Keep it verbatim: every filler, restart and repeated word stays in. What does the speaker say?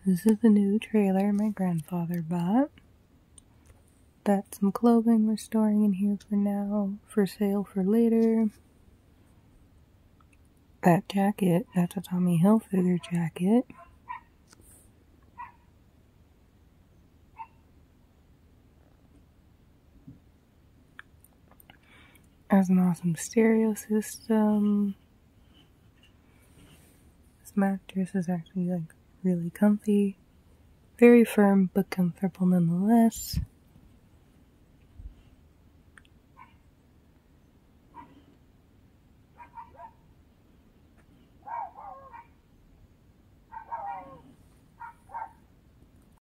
This is the new trailer my grandfather bought. Got some clothing we're storing in here for now, for sale for later. That jacket, that's a Tommy Hilfiger jacket. Has an awesome stereo system. This mattress is actually like really comfy. Very firm but comfortable nonetheless.